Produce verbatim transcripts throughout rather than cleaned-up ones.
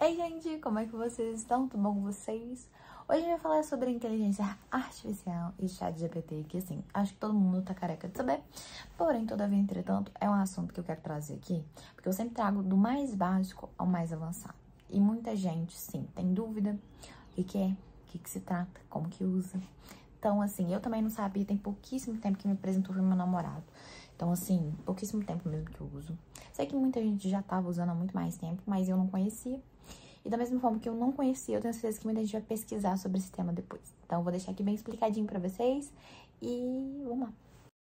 Ei, gente, como é que vocês estão? Tudo bom com vocês? Hoje a gente vai falar sobre inteligência artificial e chat G P T, que assim, acho que todo mundo tá careca de saber. Porém, todavia, entretanto, é um assunto que eu quero trazer aqui, porque eu sempre trago do mais básico ao mais avançado. E muita gente, sim, tem dúvida o que que é, o que que se trata, como que usa. Então, assim, eu também não sabia, tem pouquíssimo tempo que me apresentou foi meu namorado. Então, assim, pouquíssimo tempo mesmo que eu uso. Sei que muita gente já tava usando há muito mais tempo, mas eu não conhecia. E da mesma forma que eu não conhecia, eu tenho certeza que muita gente vai pesquisar sobre esse tema depois. Então, eu vou deixar aqui bem explicadinho pra vocês e vamos lá.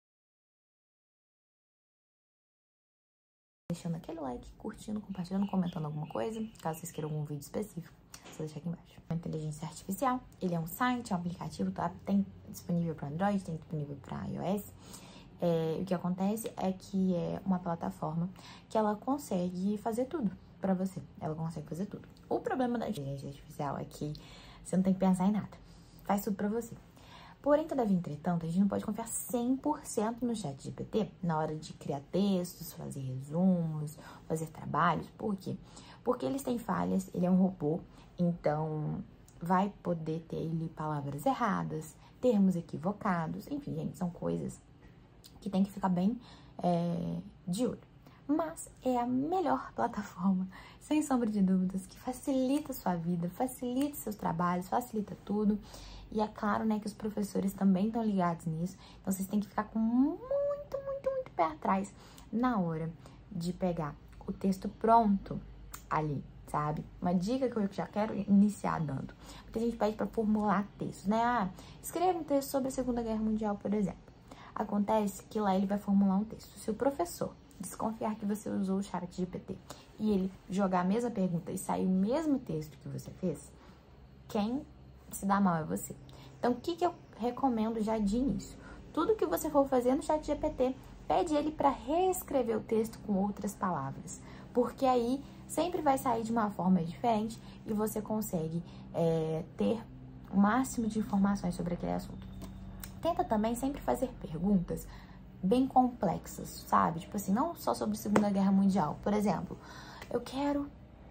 Deixando aquele like, curtindo, compartilhando, comentando alguma coisa, caso vocês queiram algum vídeo específico, é só deixar aqui embaixo. A inteligência artificial, ele é um site, é um aplicativo, tá? Tem disponível para Android, tem disponível para iOS. É, o que acontece é que é uma plataforma que ela consegue fazer tudo pra você. Ela consegue fazer tudo. O problema da inteligência artificial é que você não tem que pensar em nada. Faz tudo pra você. Porém, todavia, entretanto, a gente não pode confiar cem por cento no chat G P T na hora de criar textos, fazer resumos, fazer trabalhos. Por quê? Porque eles têm falhas, ele é um robô, então vai poder ter ali palavras erradas, termos equivocados, enfim, gente, são coisas que tem que ficar bem é, de olho. Mas é a melhor plataforma, sem sombra de dúvidas, que facilita a sua vida, facilita seus trabalhos, facilita tudo. E é claro, né, que os professores também estão ligados nisso. Então, vocês têm que ficar com muito, muito, muito pé atrás na hora de pegar o texto pronto ali, sabe? Uma dica que eu já quero iniciar dando. Porque a gente pede para formular textos, né? Ah, escreva um texto sobre a Segunda Guerra Mundial, por exemplo. Acontece que lá ele vai formular um texto. Se o professor desconfiar que você usou o chat G P T e ele jogar a mesma pergunta e sair o mesmo texto que você fez, quem se dá mal é você. Então, o que, que eu recomendo já de início? Tudo que você for fazer no chat G P T, pede ele para reescrever o texto com outras palavras. Porque aí sempre vai sair de uma forma diferente e você consegue é, ter o máximo de informações sobre aquele assunto. Tenta também sempre fazer perguntas bem complexas, sabe? Tipo assim, não só sobre a Segunda Guerra Mundial. Por exemplo, eu quero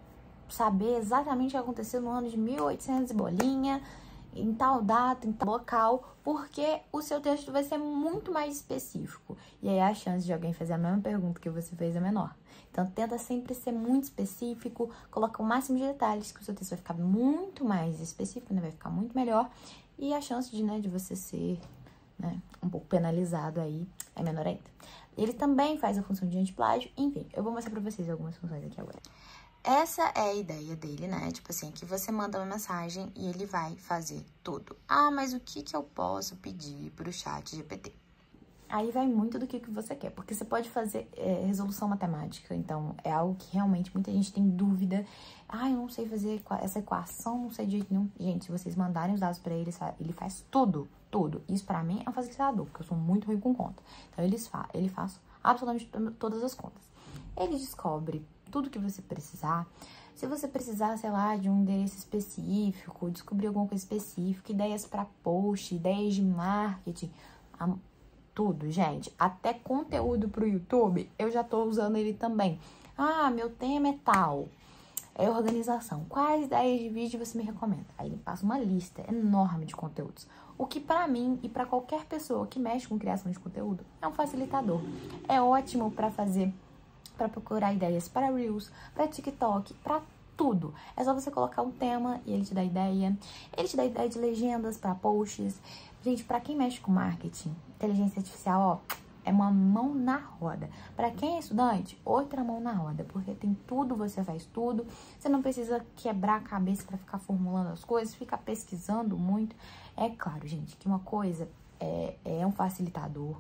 saber exatamente o que aconteceu no ano de mil e oitocentos e bolinha, em tal data, em tal local, porque o seu texto vai ser muito mais específico. E aí a chance de alguém fazer a mesma pergunta que você fez é menor. Então, tenta sempre ser muito específico, coloca o máximo de detalhes, que o seu texto vai ficar muito mais específico, né? Vai ficar muito melhor. E a chance de, né, de você ser... né, um pouco penalizado aí, é menor ainda. Ele também faz a função de antiplágio, enfim, eu vou mostrar pra vocês algumas funções aqui agora. Essa é a ideia dele, né, tipo assim, que você manda uma mensagem e ele vai fazer tudo. Ah, mas o que que eu posso pedir pro chat G P T? Aí vai muito do que que você quer, porque você pode fazer é, resolução matemática, então é algo que realmente muita gente tem dúvida. Ah, eu não sei fazer essa equação, não sei de jeito nenhum. Gente, se vocês mandarem os dados pra ele, ele faz tudo, tudo. Isso pra mim é um facilitador, porque eu sou muito ruim com conta. Então ele faz, ele faz absolutamente todas as contas. Ele descobre tudo que você precisar. Se você precisar, sei lá, de um endereço específico, descobrir alguma coisa específica, ideias pra post, ideias de marketing, a, tudo, gente. Até conteúdo pro YouTube, eu já tô usando ele também. Ah, meu tema é tal. É organização. Quais ideias de vídeo você me recomenda? Aí ele passa uma lista enorme de conteúdos. O que pra mim e pra qualquer pessoa que mexe com criação de conteúdo é um facilitador. É ótimo pra fazer, pra procurar ideias para Reels, pra TikTok, pra tudo. É só você colocar um tema e ele te dá ideia. Ele te dá ideia de legendas pra posts. Gente, pra quem mexe com marketing, inteligência artificial, ó, é uma mão na roda. Pra quem é estudante, outra mão na roda. Porque tem tudo, você faz tudo. Você não precisa quebrar a cabeça pra ficar formulando as coisas, ficar pesquisando muito. É claro, gente, que uma coisa é, é um facilitador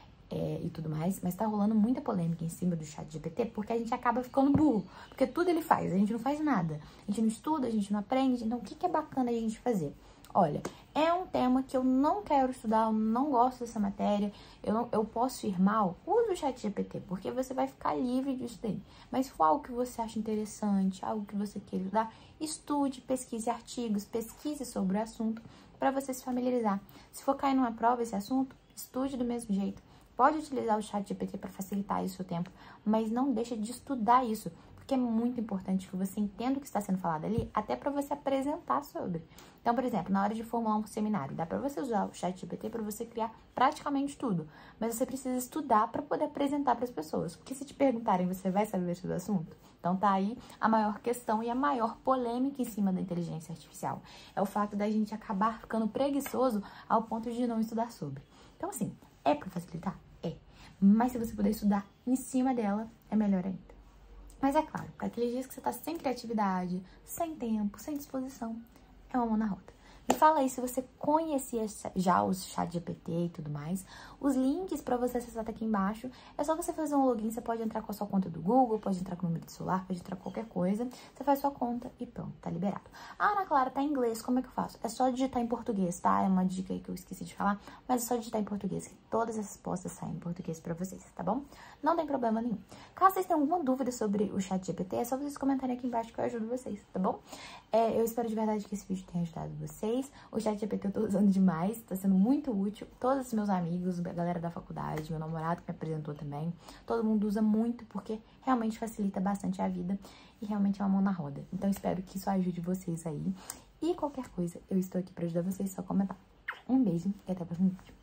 é, e tudo mais, mas tá rolando muita polêmica em cima do chat G P T, porque a gente acaba ficando burro. Porque tudo ele faz, a gente não faz nada. A gente não estuda, a gente não aprende. Então, o que que é bacana a gente fazer? Olha, é um tema que eu não quero estudar, eu não gosto dessa matéria, eu, não, eu posso ir mal, use o chat G P T, porque você vai ficar livre disso daí. Mas se for algo que você acha interessante, algo que você queira estudar, estude, pesquise artigos, pesquise sobre o assunto, para você se familiarizar. Se for cair numa prova esse assunto, estude do mesmo jeito. Pode utilizar o chat G P T para facilitar aí o seu tempo, mas não deixa de estudar isso, porque que é muito importante que você entenda o que está sendo falado ali, até para você apresentar sobre. Então, por exemplo, na hora de formular um seminário, dá para você usar o ChatGPT para você criar praticamente tudo, mas você precisa estudar para poder apresentar para as pessoas, porque se te perguntarem, você vai saber sobre o assunto? Então tá aí a maior questão e a maior polêmica em cima da inteligência artificial. É o fato da gente acabar ficando preguiçoso ao ponto de não estudar sobre. Então assim, é para facilitar? É. Mas se você puder estudar em cima dela, é melhor ainda. Mas é claro, para aqueles dias que você tá sem criatividade, sem tempo, sem disposição, é uma mão na roda. Me fala aí se você conhecia já os ChatGPT e tudo mais. Os links para você acessar tá aqui embaixo. É só você fazer um login, você pode entrar com a sua conta do Google, pode entrar com o número de celular, pode entrar com qualquer coisa. Você faz sua conta e pronto, tá liberado. Ah, Ana Clara, tá em inglês, como é que eu faço? É só digitar em português, tá? É uma dica aí que eu esqueci de falar, mas é só digitar em português, que todas as respostas saem em português pra vocês, tá bom? Não tem problema nenhum. Caso vocês tenham alguma dúvida sobre o ChatGPT, é só vocês comentarem aqui embaixo que eu ajudo vocês, tá bom? É, eu espero de verdade que esse vídeo tenha ajudado vocês. O ChatGPT eu tô usando demais, tá sendo muito útil. Todos os meus amigos, a galera da faculdade, meu namorado que me apresentou também, todo mundo usa muito porque realmente facilita bastante a vida e realmente é uma mão na roda. Então espero que isso ajude vocês aí. E qualquer coisa, eu estou aqui pra ajudar vocês, só comentar. Um beijo e até o próximo vídeo.